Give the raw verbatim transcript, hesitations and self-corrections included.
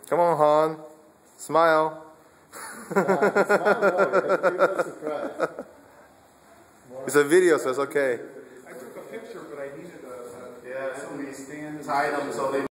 Come on, Han. Smile. It's a video, so it's okay. I took a picture, but I needed a, a yeah, somebody tied them so they